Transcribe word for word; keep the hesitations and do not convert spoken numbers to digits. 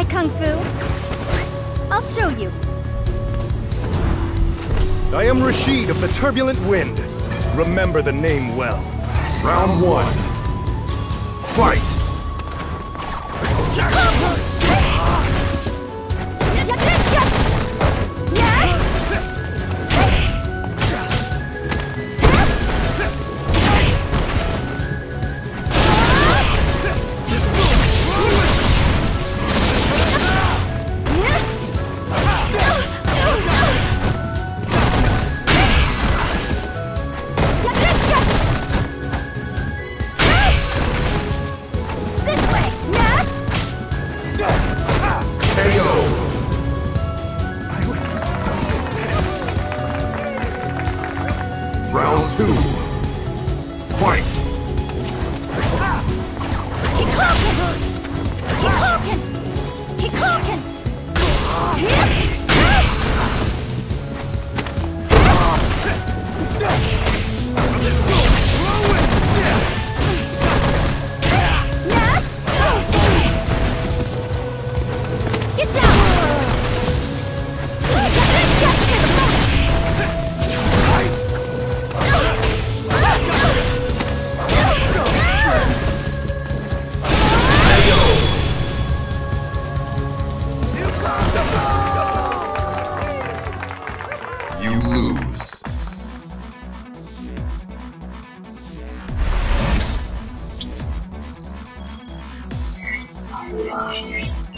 my kung fu. I'll show you. I am Rashid of the Turbulent Wind. Remember the name well. Round one. Fight! Round two. Fight! Get down! You lose.